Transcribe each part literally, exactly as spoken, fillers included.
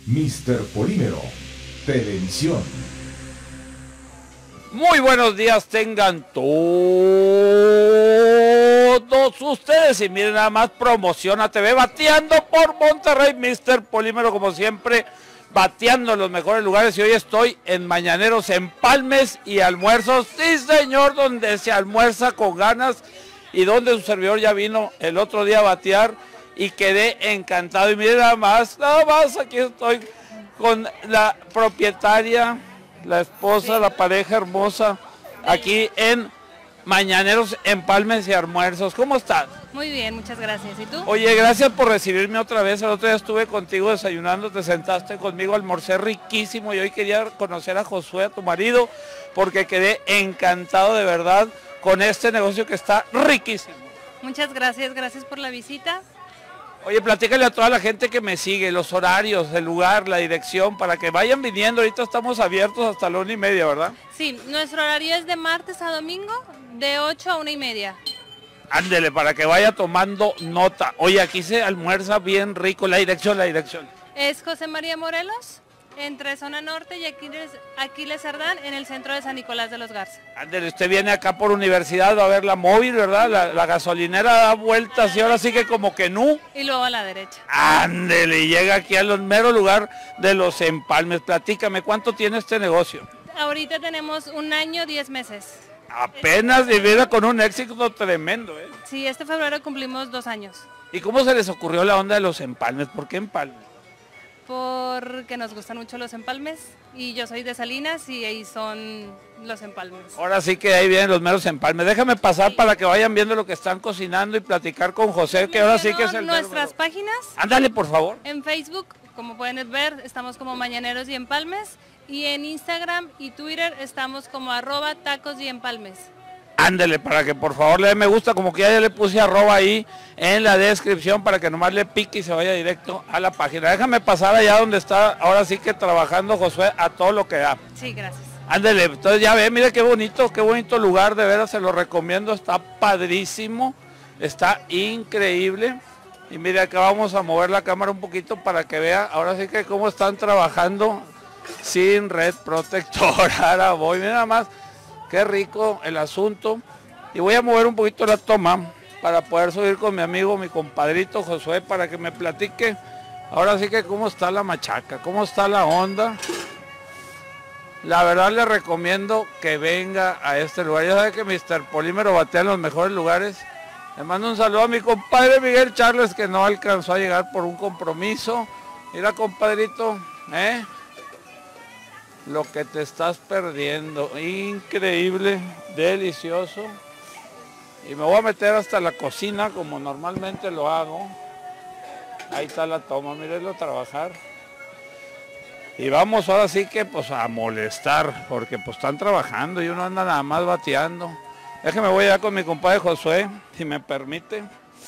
míster Polímero, Televisión. Muy buenos días tengan todos ustedes y miren nada más, Promociona T V bateando por Monterrey, míster Polímero como siempre, bateando en los mejores lugares y hoy estoy en Mañaneros, Empalmes y Almuerzos, sí señor, donde se almuerza con ganas y donde su servidor ya vino el otro día a batear y quedé encantado y miren nada más, nada más aquí estoy con la propietaria, la esposa, la pareja hermosa, aquí en Mañaneros, Empalmes y Almuerzos. ¿Cómo estás? Muy bien, muchas gracias. ¿Y tú? Oye, gracias por recibirme otra vez. El otro día estuve contigo desayunando, te sentaste conmigo, almorcé riquísimo y hoy quería conocer a Josué, a tu marido, porque quedé encantado de verdad con este negocio que está riquísimo. Muchas gracias, gracias por la visita. Oye, platícale a toda la gente que me sigue, los horarios, el lugar, la dirección, para que vayan viniendo. Ahorita estamos abiertos hasta la una y media, ¿verdad? Sí, nuestro horario es de martes a domingo, de ocho a una y media. Ándele, para que vaya tomando nota. Oye, aquí se almuerza bien rico. La dirección, la dirección. Es José María Morelos, entre Zona Norte y Aquiles, Aquiles Cerdán, en el centro de San Nicolás de los Garza. Ándele, usted viene acá por Universidad, va a ver la móvil, ¿verdad? La, la gasolinera da vueltas y ahora sí que como que no. Y luego a la derecha. Ándele, y llega aquí al mero lugar de los Empalmes. Platícame, ¿cuánto tiene este negocio? Ahorita tenemos un año, diez meses. Apenas viviera con un éxito tremendo, ¿eh? Sí, este febrero cumplimos dos años. ¿Y cómo se les ocurrió la onda de los empalmes? ¿Por qué empalmes? Porque nos gustan mucho los empalmes y yo soy de Salinas y ahí son los empalmes. Ahora sí que ahí vienen los meros empalmes. Déjame pasar sí, para que vayan viendo lo que están cocinando y platicar con José, que ahora sí que es el nuestras verbo. Páginas. Ándale, por favor. En Facebook, como pueden ver, estamos como Mañaneros y Empalmes. Y en Instagram y Twitter estamos como arroba tacos y empalmes. Ándele, para que por favor le dé me gusta, como que ya le puse arroba ahí en la descripción para que nomás le pique y se vaya directo a la página. Déjame pasar allá donde está ahora sí que trabajando Josué a todo lo que da. Sí, gracias. Ándele, entonces ya ve, mire qué bonito, qué bonito lugar, de veras se lo recomiendo, está padrísimo, está increíble. Y mire, acá vamos a mover la cámara un poquito para que vea ahora sí que cómo están trabajando sin red protectora. Ahora voy, mira nada más, qué rico el asunto. Y voy a mover un poquito la toma para poder subir con mi amigo, mi compadrito Josué, para que me platique ahora sí que cómo está la machaca, cómo está la onda. La verdad le recomiendo que venga a este lugar. Ya sabe que míster Polímero batea en los mejores lugares. Le mando un saludo a mi compadre Miguel Charles, que no alcanzó a llegar por un compromiso. Mira, compadrito, ¿eh? Lo que te estás perdiendo, increíble, delicioso. Y me voy a meter hasta la cocina como normalmente lo hago. Ahí está la toma, mírenlo trabajar. Y vamos ahora sí que pues a molestar, porque pues están trabajando y uno anda nada más bateando. Déjeme voy allá con mi compadre Josué, si me permite.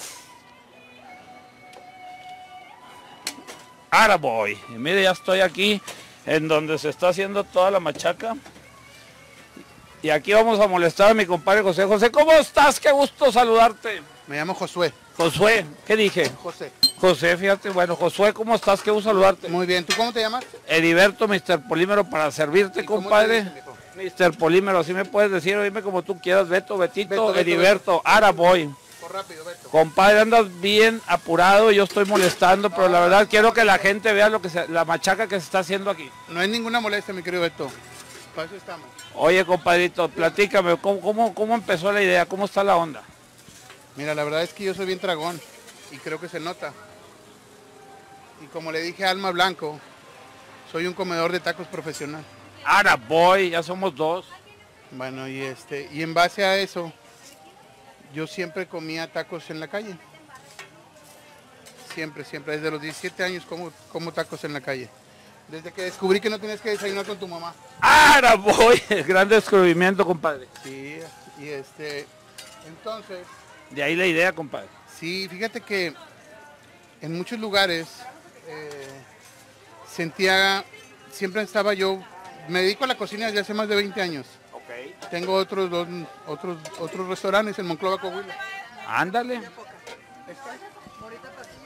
Ahora voy, y mire, ya estoy aquí en donde se está haciendo toda la machaca. Y aquí vamos a molestar a mi compadre José. José, ¿cómo estás? Qué gusto saludarte. Me llamo Josué. Josué, ¿qué dije? José. José, fíjate, bueno, Josué, ¿cómo estás? Qué gusto saludarte. Muy bien, ¿tú cómo te llamas? Heriberto, míster Polímero, para servirte, compadre. míster Polímero, así me puedes decir, dime como tú quieras, Beto, Betito, Beto, Beto, Heriberto, Beto. Ahora voy. Por rápido, Beto. Compadre, andas bien apurado, yo estoy molestando, pero la verdad quiero que la gente vea lo que se, la machaca que se está haciendo aquí. No hay ninguna molestia, mi querido Beto. Para eso estamos. Oye, compadrito, platícame, ¿cómo, cómo, cómo empezó la idea? ¿Cómo está la onda? Mira, la verdad es que yo soy bien tragón y creo que se nota. Y como le dije a Alma Blanco, soy un comedor de tacos profesional. Ahora voy, ya somos dos. Bueno, y este, y en base a eso, yo siempre comía tacos en la calle. Siempre, siempre, desde los diecisiete años como, como tacos en la calle. Desde que descubrí que no tienes que desayunar con tu mamá. Ahora voy, gran descubrimiento, compadre. Sí, y este, entonces... De ahí la idea, compadre. Sí, fíjate que en muchos lugares eh, sentía, siempre estaba yo, me dedico a la cocina desde hace más de veinte años. Okay. Tengo otros dos, otros, otros restaurantes en Monclova, Coahuila. Ándale.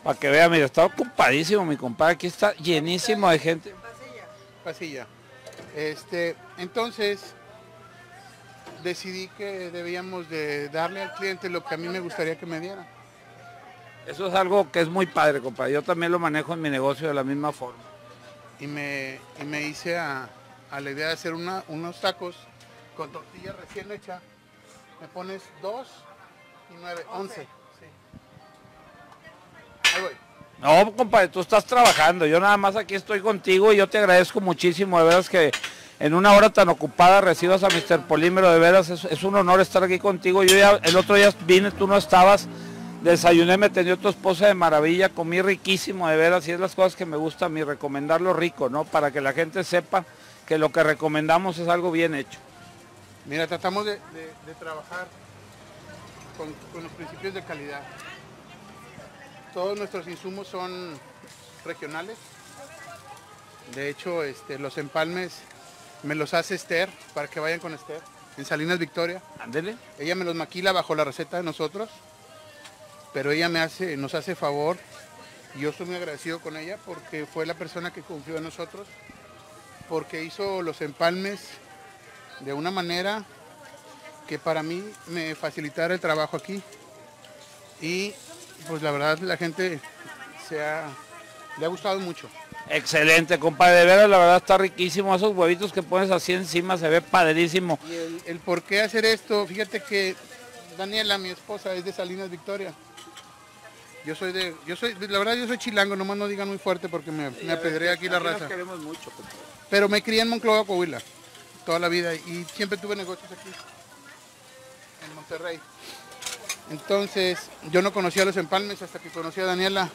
Para que vea, mira, está ocupadísimo mi compadre, aquí está llenísimo de gente. Pasilla. Este, entonces decidí que debíamos de darle al cliente lo que a mí me gustaría que me diera. Eso es algo que es muy padre, compadre. Yo también lo manejo en mi negocio de la misma forma. Y me, y me hice a, a la idea de hacer una, unos tacos con tortilla recién hecha. Me pones dos y nueve, once. Sí. Ahí voy. No, compadre, tú estás trabajando. Yo nada más aquí estoy contigo y yo te agradezco muchísimo. De veras que en una hora tan ocupada recibas a mister Polímero. De veras es, es un honor estar aquí contigo. Yo ya el otro día vine, tú no estabas. Desayuné, me atendió tu esposa de maravilla, comí riquísimo, de veras, y es las cosas que me gusta a mí, recomendar lo rico, ¿no? Para que la gente sepa que lo que recomendamos es algo bien hecho. Mira, tratamos de, de, de trabajar con, con los principios de calidad. Todos nuestros insumos son regionales. De hecho, este, los empalmes me los hace Esther, para que vayan con Esther, en Salinas Victoria. Ándele. Ella me los maquila bajo la receta de nosotros. Pero ella me hace, nos hace favor y yo estoy muy agradecido con ella porque fue la persona que confió en nosotros, porque hizo los empalmes de una manera que para mí me facilitara el trabajo aquí. Y pues la verdad la gente se ha, le ha gustado mucho. Excelente, compadre, de veras la verdad está riquísimo, esos huevitos que pones así encima se ve padrísimo. Y el, el por qué hacer esto, fíjate que Daniela, mi esposa, es de Salinas Victoria. Yo soy de, yo soy, la verdad yo soy chilango, nomás no digan muy fuerte porque me, me apedrea aquí la raza. Mucho, pero me crié en Monclova, Coahuila, toda la vida y siempre tuve negocios aquí, en Monterrey. Entonces, yo no conocía los empalmes hasta que conocí a Daniela.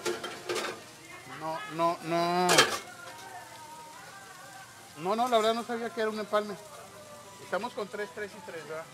No, no, no. No, no, la verdad no sabía que era un empalme. Estamos con tres, tres y tres, ¿verdad?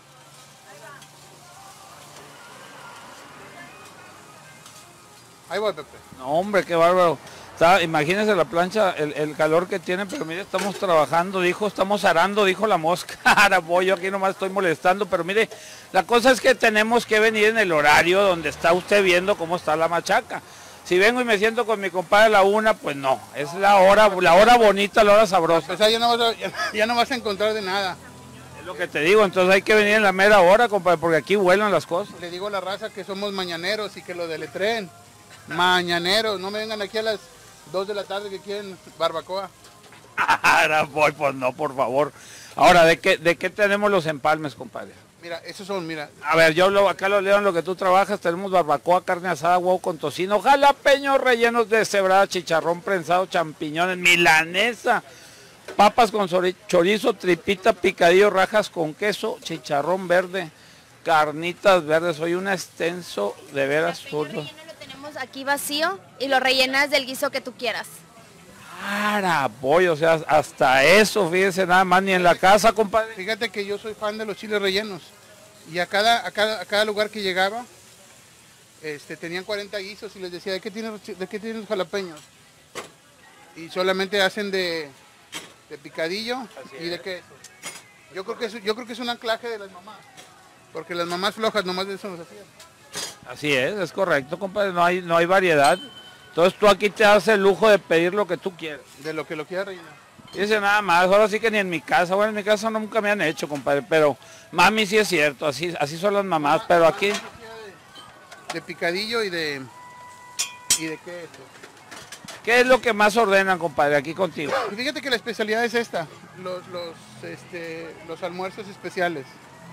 Ahí voy, Pepe. No, hombre, qué bárbaro. Está, imagínense la plancha, el, el calor que tiene, pero mire, estamos trabajando, dijo, estamos arando, dijo la mosca. Ahora voy, yo aquí nomás estoy molestando, pero mire, la cosa es que tenemos que venir en el horario donde está usted viendo cómo está la machaca. Si vengo y me siento con mi compadre a la una, pues no, es la hora, la hora bonita, la hora sabrosa. Pues ya no, vas a, ya, ya no vas a encontrar de nada. Es lo que te digo, entonces hay que venir en la mera hora, compadre, porque aquí vuelan las cosas. Le digo a la raza que somos mañaneros y que lo deletren. Mañaneros, no me vengan aquí a las dos de la tarde que quieren barbacoa. Ahora voy, pues no, por favor. Ahora, ¿de qué, de qué tenemos los empalmes, compadre? Mira, esos son, mira. A ver, yo lo, acá lo leo en lo que tú trabajas, tenemos barbacoa, carne asada, huevo con tocino, jalapeños rellenos de cebrada, chicharrón prensado, champiñones, milanesa, papas con chorizo, tripita, picadillo, rajas con queso, chicharrón verde, carnitas verdes. Soy un extenso de veras zurdo. Aquí vacío y lo rellenas del guiso que tú quieras. Para pollo, o sea, hasta eso, fíjese, nada más, ni en la casa, compadre. Fíjate que yo soy fan de los chiles rellenos y a cada, a cada, a cada lugar que llegaba este, tenían cuarenta guisos y les decía, ¿de qué tienen, de qué tienen los jalapeños? Y solamente hacen de, de picadillo. Así y de queso. Yo creo que es, yo creo que es un anclaje de las mamás, porque las mamás flojas nomás de eso nos hacían. Así es, es correcto, compadre, no hay, no hay variedad. Entonces tú aquí te das el lujo de pedir lo que tú quieras. De lo que lo quieras rellenar. Dice nada más, ahora sí que ni en mi casa, bueno, en mi casa nunca me han hecho, compadre, pero mami sí es cierto, así, así son las mamás, Mamá, pero mamá aquí... De, de picadillo y de, y de queso. ¿Qué es lo que más ordenan, compadre, aquí contigo? Pues fíjate que la especialidad es esta, los, los, este, los almuerzos especiales.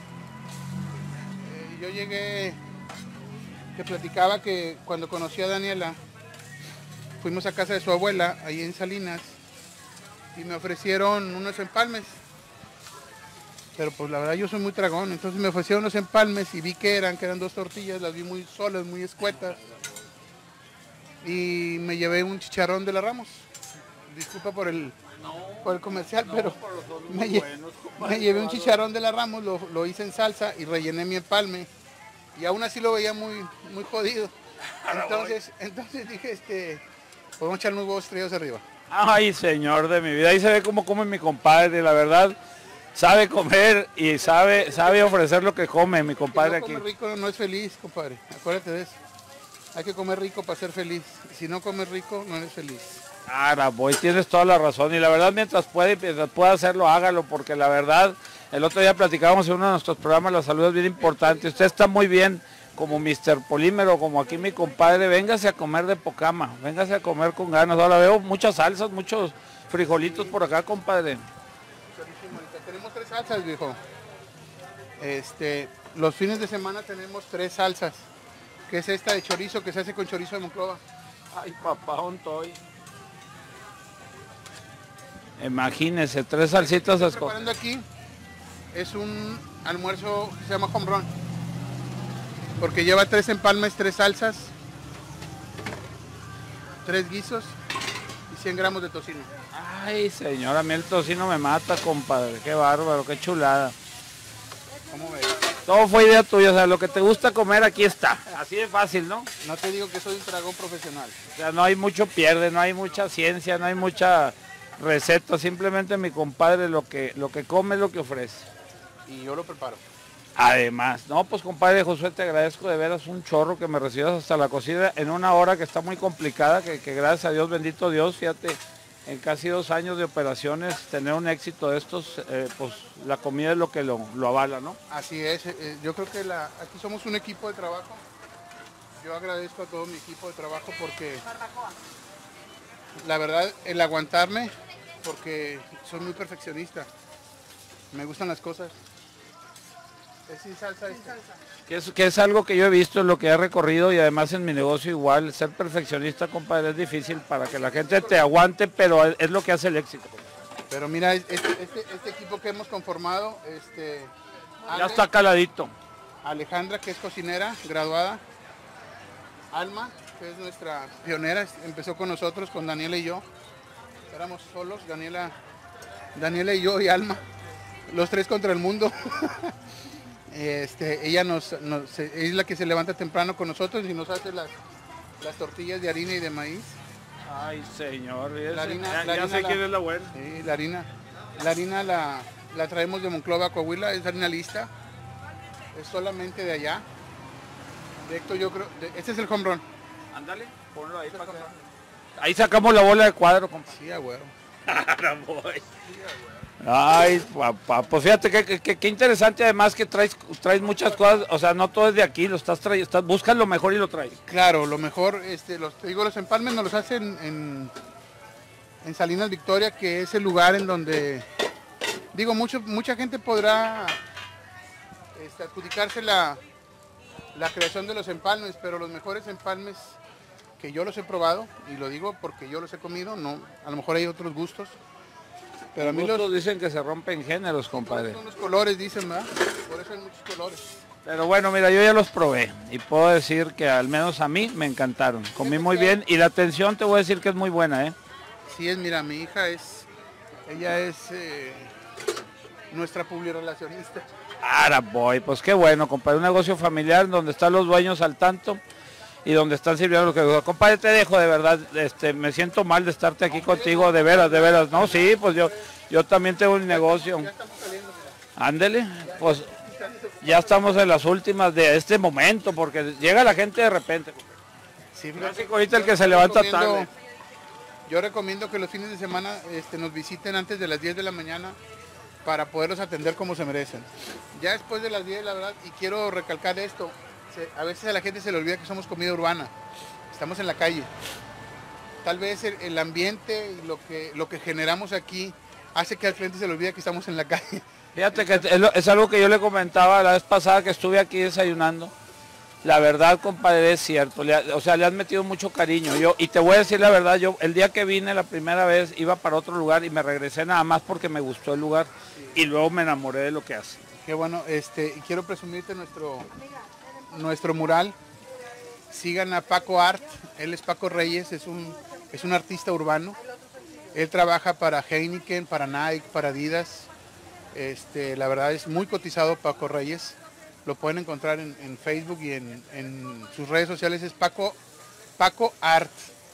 Eh, yo llegué... que platicaba que cuando conocí a Daniela, fuimos a casa de su abuela, ahí en Salinas, y me ofrecieron unos empalmes. Pero pues la verdad yo soy muy tragón, entonces me ofrecieron unos empalmes y vi que eran, que eran dos tortillas, las vi muy solas, muy escuetas. Y me llevé un chicharrón de la Ramos. Disculpa por el, por el comercial, no, pero me, lle buenos, me llevé un chicharrón de la Ramos, lo, lo hice en salsa y rellené mi empalme. Y aún así lo veía muy, muy jodido. Entonces, entonces dije, este, podemos echarle unos huevos estrellados arriba. Ay, señor de mi vida, ahí se ve cómo come mi compadre, la verdad, sabe comer y sabe, sabe ofrecer lo que come mi compadre no aquí. Come rico no es feliz, compadre, acuérdate de eso. Hay que comer rico para ser feliz. Si no comes rico, no eres feliz. Ahora, voy, tienes toda la razón. Y la verdad, mientras puede, mientras pueda hacerlo, hágalo, porque la verdad, el otro día platicábamos en uno de nuestros programas, la salud es bien importante. Usted está muy bien, como mister Polímero, como aquí mi compadre, véngase a comer de pocama, véngase a comer con ganas. Ahora veo muchas salsas, muchos frijolitos por acá, compadre. Tenemos tres salsas, viejo. Este, los fines de semana tenemos tres salsas, que es esta de chorizo, que se hace con chorizo de Monclova. Ay, papá, ¿dónde estoy? Imagínese, tres salsitas Estoy escogidas. preparando aquí es un almuerzo que se llama home run, porque lleva tres empalmes, tres salsas, tres guisos y cien gramos de tocino. Ay, señora, a mí el tocino me mata, compadre. Qué bárbaro, qué chulada. ¿Cómo ves? Todo fue idea tuya, o sea, lo que te gusta comer aquí está. Así de fácil, ¿no? No te digo que soy un dragón profesional. O sea, no hay mucho pierde, no hay mucha ciencia, no hay mucha receta, simplemente mi compadre lo que, lo que come es lo que ofrece. Y yo lo preparo. Además, no, pues compadre Josué, te agradezco de veras un chorro que me recibas hasta la cocina en una hora que está muy complicada, que, que gracias a Dios, bendito Dios, fíjate, en casi dos años de operaciones, tener un éxito de estos, eh, pues la comida es lo que lo, lo avala, ¿no? Así es, eh, yo creo que la, aquí somos un equipo de trabajo. Yo agradezco a todo mi equipo de trabajo porque la verdad, el aguantarme, porque soy muy perfeccionista, me gustan las cosas. Es sin salsa esta. Que es, que es algo que yo he visto en lo que he recorrido y además en mi negocio igual, ser perfeccionista, compadre, es difícil para que la gente te aguante, pero es, es lo que hace el éxito. Pero mira, este, este, este equipo que hemos conformado, este, Ya Ale, está caladito. Alejandra, que es cocinera, graduada, Alma, que es nuestra pionera, empezó con nosotros, con Daniela y yo, éramos solos, Daniela, Daniela y yo y Alma, los tres contra el mundo. Este, ella nos, nos, es la que se levanta temprano con nosotros y nos hace las, las tortillas de harina y de maíz. Ay, señor, ese, La harina- ya, la ya harina sé la- quién es la buena. Sí, la harina, la harina la, la traemos de Monclova, Coahuila, es harina lista, es solamente de allá. Directo yo creo, de- este es el home run. Ándale, ponlo ahí para que... Ahí sacamos la bola de cuadro, compadre. Sí, a huevo. Ay, papá, pues fíjate que, que, que- que interesante además que traes, traes muchas cosas, o sea, no todo es de aquí, lo estás trayendo, estás, buscas lo mejor y lo traes. Claro, lo mejor, este, los, te digo, los empalmes nos los hacen en, en Salinas Victoria, que es el lugar en donde, digo, mucho, mucha gente podrá este, adjudicarse la, la creación de los empalmes, pero los mejores empalmes que yo los he probado, y lo digo porque yo los he comido, no, a lo mejor hay otros gustos, pero a mí los, Muchos dicen que se rompen géneros, compadre. son los colores, dicen, ¿verdad? Por eso hay muchos colores. Pero bueno, mira, yo ya los probé y puedo decir que al menos a mí me encantaron. Comí muy bien y la atención te voy a decir que es muy buena, ¿eh? Sí es, mira, mi hija es, ella es eh, nuestra publirelacionista. Ahora voy, pues qué bueno, compadre, un negocio familiar donde están los dueños al tanto y donde están sirviendo lo que... Compadre, te dejo, de verdad, este, me siento mal de estarte aquí contigo, de veras, de veras. No, sí, pues yo, yo también tengo un negocio. Ya estamos saliendo, mira. Ándele, pues ya estamos en las últimas de este momento, porque llega la gente de repente. Sí, fíjate, Clásico ahorita el que yo se levanta recomiendo- tarde. Yo recomiendo que los fines de semana este, nos visiten antes de las diez de la mañana para poderlos atender como se merecen. Ya después de las diez, la verdad, y quiero recalcar esto, se- a veces a la gente se le olvida que somos comida urbana, estamos en la calle. Tal vez el, el ambiente y lo que, lo que generamos aquí hace que al cliente se le olvide que estamos en la calle. Fíjate que es, lo- es algo que yo le comentaba la vez pasada que estuve aquí desayunando. La verdad, compadre, es cierto. Le ha- o sea, le han metido mucho cariño. Yo, y te voy a decir la verdad, yo el día que vine la primera vez iba para otro lugar y me regresé nada más porque me gustó el lugar y luego me enamoré de lo que hace. Qué bueno, este, y quiero presumirte nuestro, nuestro mural. Sigan a Paco Art, él es Paco Reyes, es un, es un artista urbano. Él trabaja para Heineken, para Nike, para Adidas. Este, la verdad es muy cotizado Paco Reyes. Lo pueden encontrar en, en Facebook y en, en sus redes sociales, es Paco, Paco Art.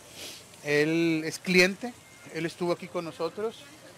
Él es cliente, él estuvo aquí con nosotros.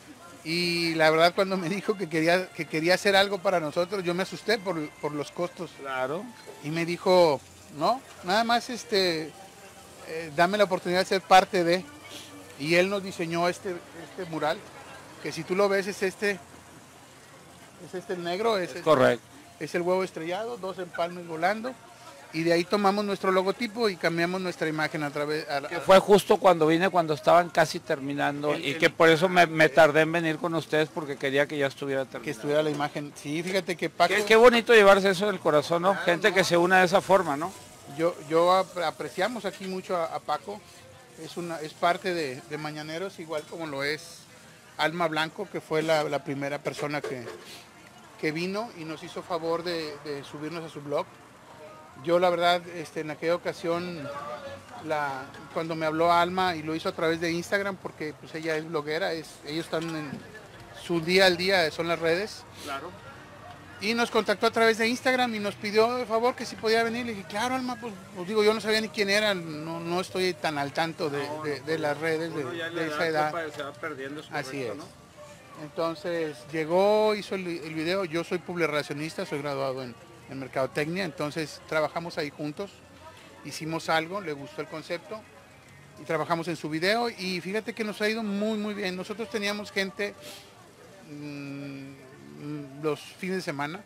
Y la verdad cuando me dijo que quería, que quería hacer algo para nosotros, yo me asusté por, por los costos. Claro. Y me dijo, No, nada más este, eh, dame la oportunidad de ser parte de, y él nos diseñó este, este mural, que si tú lo ves es este, es este el negro, es, Es este, correcto. es el huevo estrellado, dos empalmes volando, y de ahí tomamos nuestro logotipo y cambiamos nuestra imagen a través... A, Que a- fue justo cuando vine, cuando estaban casi terminando El- y el- que por eso me, me tardé en venir con ustedes porque quería que ya estuviera terminado. que estuviera la imagen. Sí, fíjate que Paco, Qué, qué bonito llevarse eso del corazón, ¿no? Gente que se una de esa forma, ¿no? yo, yo ap- apreciamos aquí mucho a, a Paco, es, una, es parte de, de Mañaneros, igual como lo es Alma Blanco, que fue la, la primera persona que, que vino y nos hizo favor de, de subirnos a su blog. Yo la verdad, este, en aquella ocasión, la, cuando me habló Alma y lo hizo a través de Instagram, porque pues ella es bloguera, es, ellos están en su día al día, son las redes. Claro. Y nos contactó a través de Instagram y nos pidió de favor que si podía venir. Le dije, claro, Alma, pues, pues digo, yo no sabía ni quién era, no, no estoy tan al tanto de, de- de las redes de, de esa edad. Se va perdiendo, es Así correcto, es. ¿no? Entonces llegó, hizo el, el video, yo soy publirelacionista, soy graduado en, en Mercadotecnia, entonces trabajamos ahí juntos, hicimos algo, le gustó el concepto y trabajamos en su video y fíjate que nos ha ido muy muy bien. Nosotros teníamos gente mmm, los fines de semana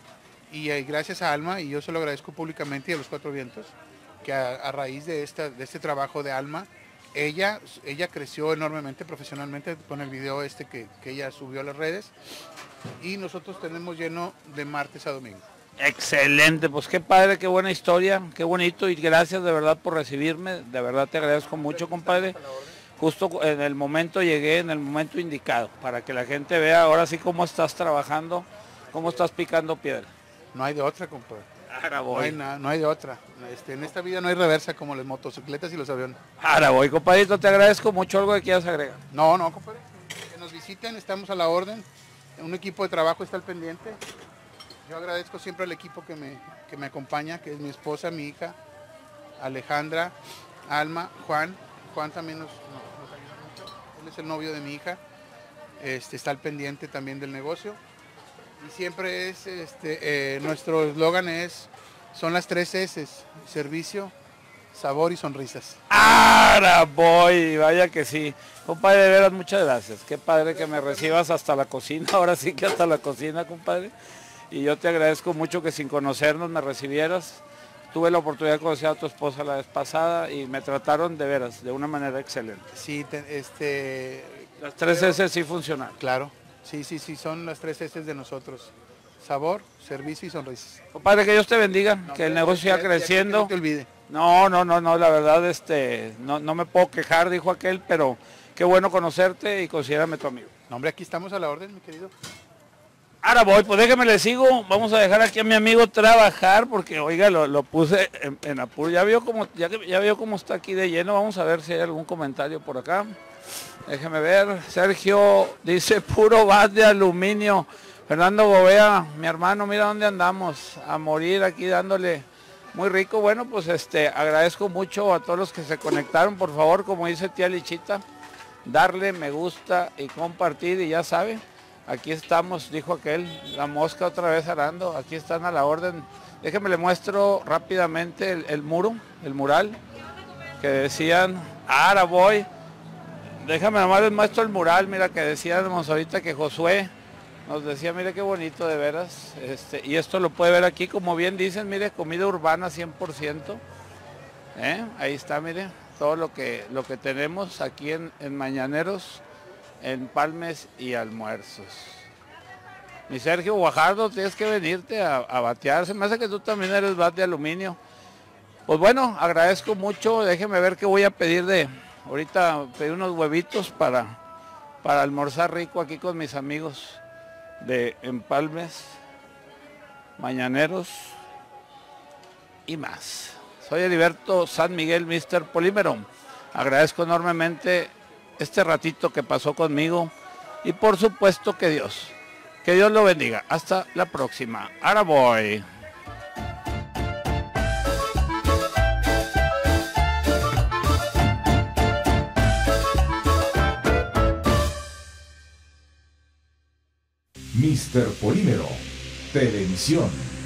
y eh, gracias a Alma, y yo se lo agradezco públicamente y a los Cuatro Vientos, que a, a raíz de, esta, de este trabajo de Alma, ella, ella creció enormemente profesionalmente con el video este que, que ella subió a las redes y nosotros tenemos lleno de martes a domingo. Excelente, pues qué padre, qué buena historia, qué bonito y gracias de verdad por recibirme, de verdad te agradezco mucho, compadre. Justo en el momento llegué, en el momento indicado, para que la gente vea ahora sí cómo estás trabajando, cómo estás picando piedra. No hay de otra, compadre. Ahora No hay, voy, na- no hay de otra. Este, en esta vida no hay reversa como las motocicletas y los aviones. ahora voy, compadrito, te agradezco mucho, algo que quieras agregar. No, no, compadre. Que nos visiten, estamos a la orden. Un equipo de trabajo está al pendiente. Yo agradezco siempre al equipo que me, que me acompaña, que es mi esposa, mi hija, Alejandra, Alma, Juan. Juan también nos, nos- nos ayuda mucho. Él es el novio de mi hija. Este, está al pendiente también del negocio. Y siempre es, este, eh, nuestro eslogan es, son las tres S, servicio, sabor y sonrisas. Ahora voy, vaya que sí. Compadre, de veras, muchas gracias. Qué padre que me recibas hasta la cocina, ahora sí que hasta la cocina, compadre. Y yo te agradezco mucho que sin conocernos me recibieras. Tuve la oportunidad de conocer a tu esposa la vez pasada y me trataron de veras, de una manera excelente. Sí, te- este, Las tres S sí funcionaron. claro, sí, sí, sí, son las tres S de nosotros. Sabor, servicio y sonrisas. Compadre, que Dios te bendiga, que el Ya- negocio ya- siga ya- creciendo. que no te olvide. No, no, no, no, la verdad, este, no, no me puedo quejar, dijo aquel, pero qué bueno conocerte y considérame tu amigo. No, hombre, aquí estamos a la orden, mi querido. Ahora voy, pues déjeme le sigo, vamos a dejar aquí a mi amigo trabajar, porque oiga, lo, lo puse en, en apuro, ya vio cómo, ya, que- ya vio cómo está aquí de lleno, vamos a ver si hay algún comentario por acá. Déjeme ver, Sergio dice puro bat de aluminio. Fernando Gobea, mi hermano, mira dónde andamos, a morir aquí dándole muy rico. Bueno, pues este, agradezco mucho a todos los que se conectaron, por favor, como dice tía Lichita, darle me gusta y compartir, y ya sabe, aquí estamos, dijo aquel, la mosca otra vez arando, aquí están a la orden. Déjenme le muestro rápidamente el, el muro, el mural, que decían, ahora voy, déjame nomás les muestro el mural, mira que decíamos ahorita que Josué nos decía, mire qué bonito de veras, este, y esto lo puede ver aquí, como bien dicen, mire, comida urbana cien por ciento, ¿eh? Ahí está, mire, todo lo que, lo que tenemos aquí en, en Mañaneros, en Palmes y Almuerzos. Mi Sergio Guajardo, tienes que venirte a, a batear, se me hace que tú también eres bat de aluminio. Pues bueno, agradezco mucho, déjeme ver qué voy a pedir de, ahorita pedí unos huevitos para, para almorzar rico aquí con mis amigos de Empalmes, Mañaneros y más. Soy Heriberto San Miguel, mister Polímero. Agradezco enormemente este ratito que pasó conmigo y por supuesto que Dios, que Dios lo bendiga. Hasta la próxima. Ahora voy. mister Polímero, Televisión.